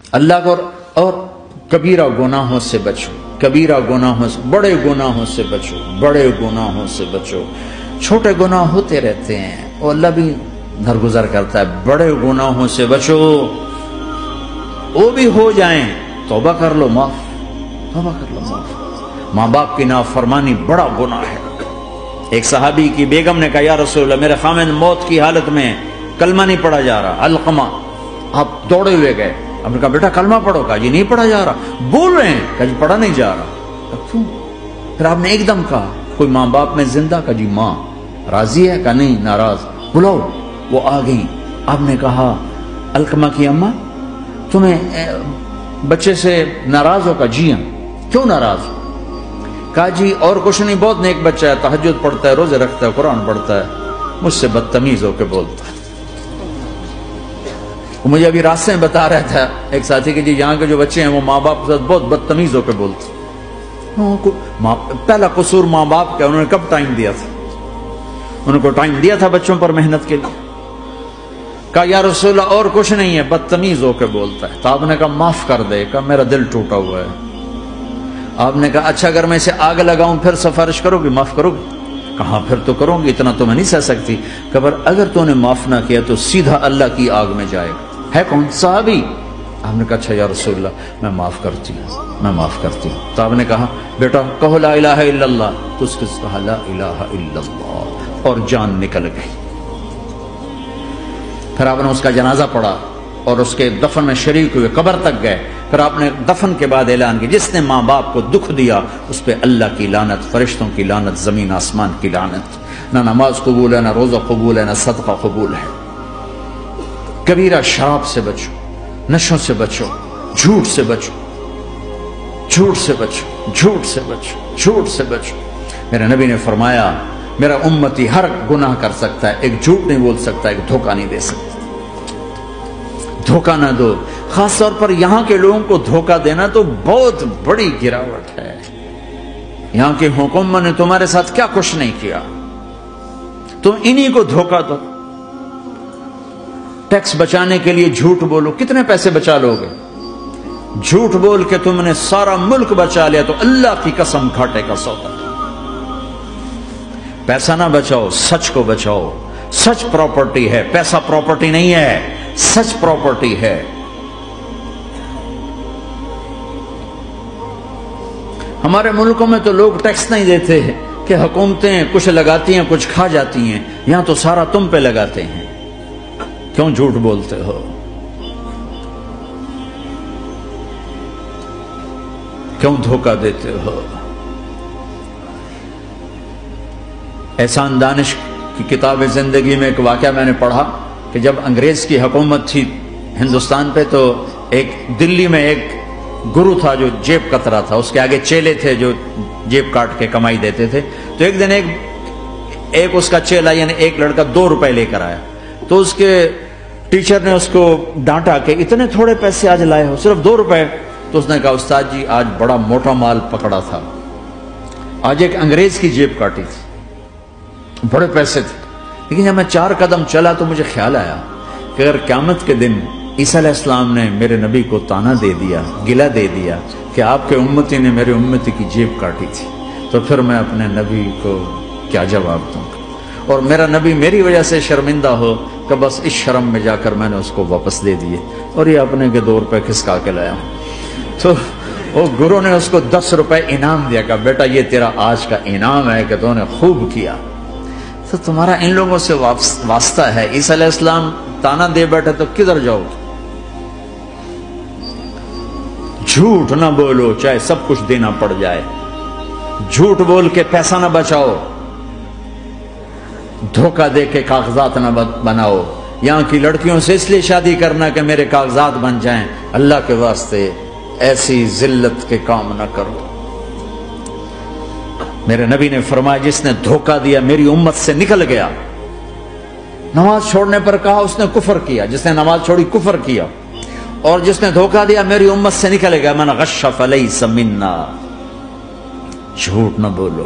اللہ کو اور کبیرہ گناہوں سے بچو، کبیرہ گناہوں سے، بڑے گناہوں سے بچو، بڑے گناہوں سے بچو۔ چھوٹے گناہ ہوتے رہتے ہیں اور اللہ بھی درگزر کرتا ہے، بڑے گناہوں سے بچو، وہ بھی ہو جائیں توبہ کر لو معاف، توبہ کر لو معاف۔ ماں باپ کی نافرمانی بڑا گناہ ہے۔ ایک صحابی کی بیگم نے کہا یا رسول اللہ میرے خامن موت کی حالت میں کلمہ نہیں پڑھا جا رہا، علقمہ۔ آپ دوڑے ہوئے گئے، آپ نے کہا بیٹا کلمہ پڑھو، کہا جی نہیں پڑھا جا رہا، بول رہے ہیں، کہا جی پڑھا نہیں جا رہا، کیوں؟ پھر آپ نے ایک دم کہا کوئی ماں باپ میں زندہ؟ کہا جی ماں۔ راضی ہے؟ کہا نہیں ناراض، بلاؤ۔ وہ آ گئی، آپ نے کہا علقمہ کی اماں تمہیں بچے سے ناراض ہو؟ کہا جی ہاں۔ کیوں ناراض؟ کہا جی اور کچھ نہیں، بہت نیک بچہ ہے، تہجد پڑھتا ہے، روزے رکھتا ہے، قرآن پڑھتا ہے، مجھ سے بدتمیز ہو کے بولتا ہے۔ مجھے ابھی راستے میں بتا رہا تھا ایک ساتھی کہ جی یہاں کے جو بچے ہیں وہ ماں باپ کے ساتھ بہت بدتمیز ہو کے بولتے ہیں۔ پہلا قصور ماں باپ کا، انہوں نے کب ٹائم دیا تھا؟ انہوں کو ٹائم دیا تھا بچوں پر محنت کے لیے؟ کہا یا رسول اللہ اور کچھ نہیں ہے، بدتمیز ہو کے بولتا ہے۔ تو آپ نے کہا معاف کر دے، کہا میرا دل ٹوٹا ہوا ہے۔ آپ نے کہا اچھا اگر میں اسے آگ لگاؤں پھر سفارش کرو گی، معاف کرو گی؟ کہا پھر تو کروں گی، اتنا تو میں نہیں سہ سکتی۔ کہ اگر تو نے معاف نہ کیا تو سیدھا اللہ کی آگ میں جائے گا۔ ہے کون؟ صحابی۔ آپ نے کہا اچھا یا رسول اللہ میں معاف کرتی ہوں، میں معاف کرتی ہوں۔ تو آپ نے کہا بیٹا کہو لا الہ الا اللہ، تو اس کے کہا لا الہ الا اللہ، اور جان نکل گئی۔ پھر آپ نے اس کا جنازہ پڑھا اور اس کے دفن میں شریک ہوئے، قبر تک گئے۔ پھر آپ نے دفن کے بعد اعلان کیا جس نے ماں باپ کو دکھ دیا اس پہ اللہ کی لعنت، فرشتوں کی لعنت، زمین آسمان کی لعنت۔ نہ نماز قبول ہے، نہ روزہ قبول ہے، نہ صدقہ قبول ہے۔ کبیرہ شراب سے بچو، نشوں سے بچو، جھوٹ سے بچو، جھوٹ سے بچو، جھوٹ سے بچو، جھوٹ سے بچو۔ میرے نبی نے فرمایا میرا امتی ہر گناہ کر سکتا ہے، ایک جھوٹ نہیں بول سکتا، ایک دھوکہ نہیں دے سکتا۔ دھوکہ نہ دو، خاص طور پر یہاں کے لوگوں کو دھوکہ دینا تو بہت بڑی گراوٹ ہے۔ یہاں کی حکومت نے تمہارے ساتھ کیا کچھ نہیں کیا، تم انہی کو دھوکہ دو۔ ٹیکس بچانے کے لیے جھوٹ بولو، کتنے پیسے بچا لوگے؟ جھوٹ بول کے تم نے سارا ملک بچا لیا تو اللہ کی قسم گھاٹے کا سودا۔ پیسہ نہ بچاؤ، سچ کو بچاؤ۔ سچ پراپرٹی ہے، پیسہ پراپرٹی نہیں ہے، سچ پراپرٹی ہے۔ ہمارے ملکوں میں تو لوگ ٹیکس نہیں دیتے کہ حکومتیں کچھ لگاتی ہیں کچھ کھا جاتی ہیں، یہاں تو سارا تم پہ لگاتے ہیں۔ کیوں جھوٹ بولتے ہو؟ کیوں دھوکہ دیتے ہو؟ احسان دانش کی کتاب زندگی میں ایک واقعہ میں نے پڑھا کہ جب انگریز کی حکومت تھی ہندوستان پہ تو ایک دلی میں ایک گرو تھا جو جیب کترا تھا، اس کے آگے چیلے تھے جو جیب کاٹ کے کمائی دیتے تھے۔ تو ایک دن ایک اس کا چیلا یعنی ایک لڑکا 2 روپے لے کر آیا، تو اس کے ٹیچر نے اس کو ڈانٹا کہ اتنے تھوڑے پیسے آج لائے ہو، صرف 2 روپے۔ تو اس نے کہا استاد جی آج بڑا موٹا مال پکڑا تھا، آج ایک انگریز کی جیب کاٹی تھی، بڑے پیسے تھے۔ لیکن جب میں 4 قدم چلا تو مجھے خیال آیا کہ اگر قیامت کے دن عیسیٰ علیہ السلام نے میرے نبی کو تانا دے دیا، گلہ دے دیا کہ آپ کے امتی نے میرے امتی کی جیب کاٹی تھی، تو پھر میں اپنے نبی کو کیا جواب دوں گا؟ اور میرا نبی میری وجہ سے شرمندہ ہو کہ بس اس شرم میں جا کر میں نے اس کو واپس دے دیے، اور یہ اپنے کے 2 روپے کھسکا کے لایا ہوں۔ تو وہ گرو نے اس کو 10 روپے انعام دیا کہ بیٹا یہ تیرا آج کا انعام ہے کہ تو نے خوب کیا۔ تو تمہارا ان لوگوں سے واسطہ ہے، عیسیٰ علیہ السلام تانا دے بیٹھے تو کدھر جاؤ؟ جھوٹ نہ بولو چاہے سب کچھ دینا پڑ جائے، جھوٹ بول کے پیسہ نہ بچاؤ، دھوکہ دے کے کاغذات نہ بناؤ۔ یہاں کی لڑکیوں سے اس لیے شادی کرنا کہ میرے کاغذات بن جائیں، اللہ کے واسطے ایسی ذلت کے کام نہ کرو۔ میرے نبی نے فرمایا جس نے دھوکہ دیا میری امت سے نکل گیا۔ نماز چھوڑنے پر کہا اس نے کفر کیا، جس نے نماز چھوڑی کفر کیا، اور جس نے دھوکہ دیا میری امت سے نکل گیا۔ من غش فلیس منا، جھوٹ نہ بولو،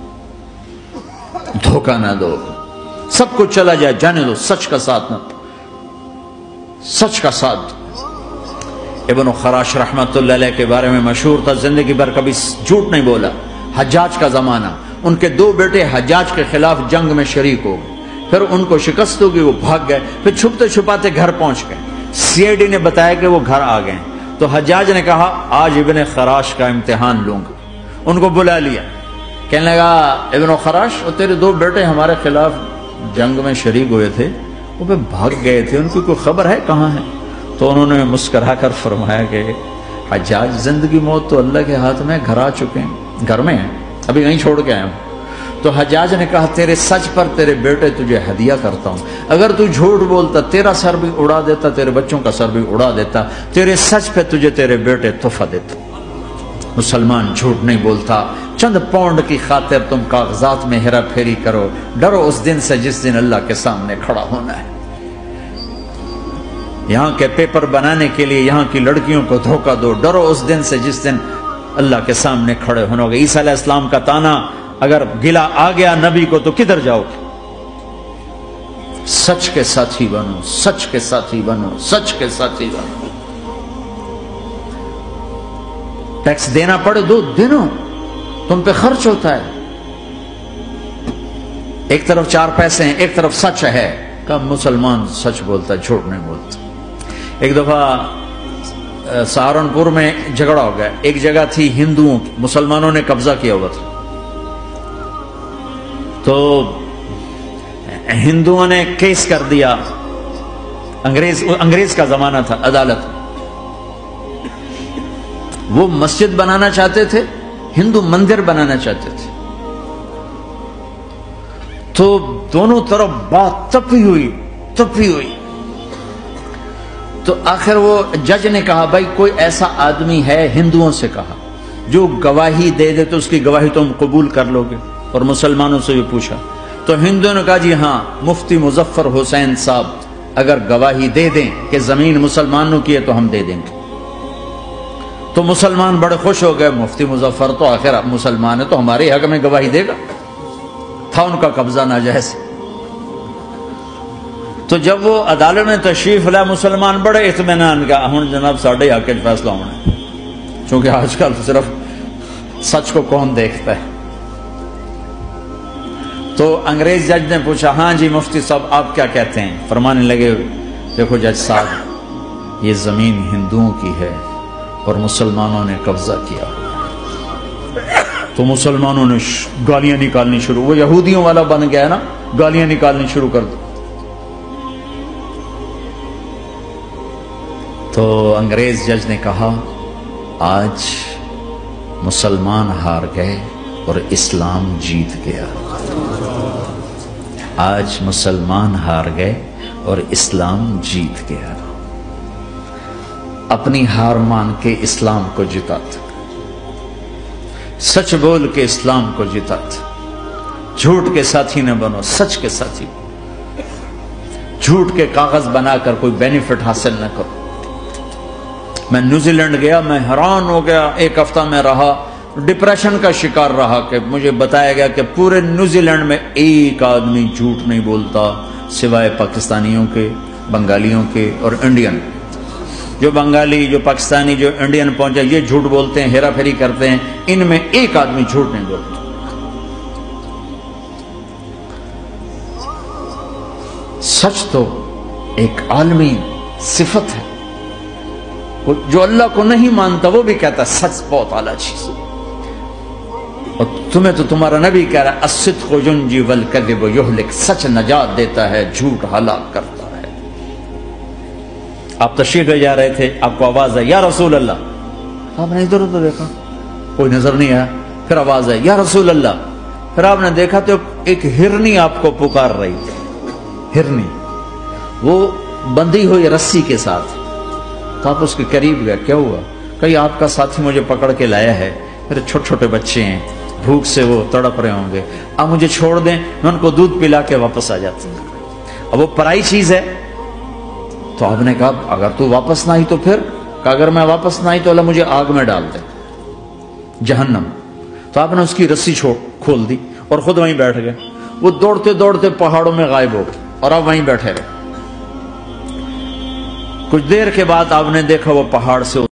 دھوکہ نہ دو، سب کچھ چلا جائے جانے دو، سچ کا ساتھ نہ، سچ کا ساتھ۔ ابن خراش رحمت اللہ علیہ کے بارے میں مشہور تھا، زندگی بھر کبھی جھوٹ نہیں بولا۔ حجاج کا زمانہ، ان کے 2 بیٹے حجاج کے خلاف جنگ میں شریک ہو گئے، پھر ان کو شکست ہوگی، وہ بھاگ گئے، پھر چھپتے چھپاتے گھر پہنچ گئے۔ CID نے بتایا کہ وہ گھر آ گئے، تو حجاج نے کہا آج ابن خراش کا امتحان لوں گا۔ ان کو بلا لیا، کہنے لگا ابن خراش، اور تیرے 2 بیٹے ہمارے خلاف جنگ میں شریک ہوئے تھے، وہ پہ بھاگ گئے تھے، ان کی کوئی خبر ہے کہاں ہے؟ تو انہوں نے مسکرا کر فرمایا کہ حجاج، زندگی موت تو اللہ کے ہاتھ میں، گھر آ چکے ہیں، گھر میں ہیں، ابھی نہیں چھوڑ کے آئے ہوں۔ تو حجاج نے کہا تیرے سچ پر تیرے بیٹے تجھے ہدیہ کرتا ہوں، اگر تو جھوٹ بولتا تیرا سر بھی اڑا دیتا، تیرے بچوں کا سر بھی اڑا دیتا، تیرے سچ پہ تجھے تیرے بیٹے تحفہ دیتا۔ مسلمان جھوٹ نہیں بولتا، چند پاؤنڈ کی خاطر تم کاغذات میں ہیرا پھیری کرو، ڈرو اس دن سے جس دن اللہ کے سامنے کھڑا ہونا ہے۔ یہاں کے پیپر بنانے کے لیے یہاں کی لڑکیوں کو دھوکہ دو، ڈرو اس دن سے جس دن اللہ کے سامنے کھڑے ہونا ہوگا۔ عیسیٰ علیہ السلام کا تانا اگر گلا آ گیا نبی کو تو کدھر جاؤ گے؟ سچ کے ساتھی بنو، سچ کے ساتھی بنو، سچ کے ساتھی بنو۔ ٹیکس دینا پڑے دو، دنو، تم پہ خرچ ہوتا ہے۔ ایک طرف 4 پیسے ہیں، ایک طرف سچ ہے، کہ مسلمان سچ بولتا ہے، جھوٹ نہیں بولتا۔ ایک دفعہ سہارنپور میں جھگڑا ہو گیا، ایک جگہ تھی ہندوؤں کی، مسلمانوں نے قبضہ کیا ہوا تھا، تو ہندوؤں نے کیس کر دیا، انگریز کا زمانہ تھا، عدالت، وہ مسجد بنانا چاہتے تھے، ہندو مندر بنانا چاہتے تھے، تو دونوں طرف بات تپی ہوئی، تو آخر وہ جج نے کہا بھائی کوئی ایسا آدمی ہے، ہندوؤں سے کہا، جو گواہی دے دے تو اس کی گواہی تم قبول کر لو گے؟ اور مسلمانوں سے بھی پوچھا، تو ہندوؤں نے کہا جی ہاں، مفتی مظفر حسین صاحب اگر گواہی دے دیں کہ زمین مسلمانوں کی ہے تو ہم دے دیں گے۔ تو مسلمان بڑے خوش ہو گئے، مفتی مظفر تو آخر مسلمان ہے تو ہمارے حق میں گواہی دے گا، تھا ان کا قبضہ ناجائز۔ تو جب وہ عدالت میں تشریف لائے، مسلمان بڑے اطمینان کا، ہن جناب ساڈے حق وچ فیصلہ ہونا ہے، چونکہ آج کل صرف سچ کو کون دیکھتا ہے۔ تو انگریز جج نے پوچھا ہاں جی مفتی صاحب آپ کیا کہتے ہیں؟ فرمانے لگے دیکھو جج صاحب، یہ زمین ہندوؤں کی ہے اور مسلمانوں نے قبضہ کیا۔ تو مسلمانوں نے گالیاں نکالنی شروع، وہ یہودیوں والا بن گیا نا، گالیاں نکالنی شروع کر دی۔ تو انگریز جج نے کہا آج مسلمان ہار گئے اور اسلام جیت گیا، آج مسلمان ہار گئے اور اسلام جیت گیا۔ اپنی ہار مان کے اسلام کو جتاتا، سچ بول کے اسلام کو جتاتا، جھوٹ کے ساتھی نہ بنو، سچ کے ساتھی، جھوٹ کے کاغذ بنا کر کوئی بینیفٹ حاصل نہ کرو۔ میں نیوزی لینڈ گیا، میں حیران ہو گیا، 1 ہفتہ میں رہا، ڈپریشن کا شکار رہا کہ مجھے بتایا گیا کہ پورے نیوزی لینڈ میں ایک آدمی جھوٹ نہیں بولتا سوائے پاکستانیوں کے، بنگالیوں کے اور انڈین۔ جو بنگالی، جو پاکستانی، جو انڈین پہنچے یہ جھوٹ بولتے ہیں، ہیرا پھیری کرتے ہیں، ان میں ایک آدمی جھوٹ نہیں بولتا۔ سچ تو ایک عالمی صفت ہے، جو اللہ کو نہیں مانتا وہ بھی کہتا ہے سچ بہت اعلیٰ چیز ہے، اور تمہیں تو تمہارا نبی کہہ رہا ہے الصدق ینجی والکذب یہلک، سچ نجات دیتا ہے، جھوٹ ہلاک کرتا ہے۔ آپ تشریف لے جا رہے تھے، آپ کو آواز آئی یا رسول اللہ، آپ نے ادھر ادھر دیکھا، کوئی نظر نہیں آیا، پھر آواز آئی یا رسول اللہ، پھر آپ نے دیکھا تو ایک ہرنی آپ کو پکار رہی تھی، ہرنی، وہ بندھی ہوئی رسی کے ساتھ۔ تو آپ اس کے قریب گئے، کیا ہوا؟ کہیں آپ کا ساتھی مجھے پکڑ کے لایا ہے، میرے چھوٹے چھوٹے بچے ہیں، بھوک سے وہ تڑپ رہے ہوں گے، آپ مجھے چھوڑ دیں، میں ان کو دودھ پلا کے واپس آ جاتا ہوں۔ اب وہ پرائی چیز ہے، تو آپ نے کہا اگر تو واپس نہ آئی تو پھر؟ کہ اگر میں واپس نہ آئی تو اللہ مجھے آگ میں ڈال دے، جہنم۔ تو آپ نے اس کی رسی کھول دی اور خود وہیں بیٹھ گئے۔ وہ دوڑتے دوڑتے پہاڑوں میں غائب ہو گئے اور آپ وہیں بیٹھے رہے۔ کچھ دیر کے بعد آپ نے دیکھا وہ پہاڑ سے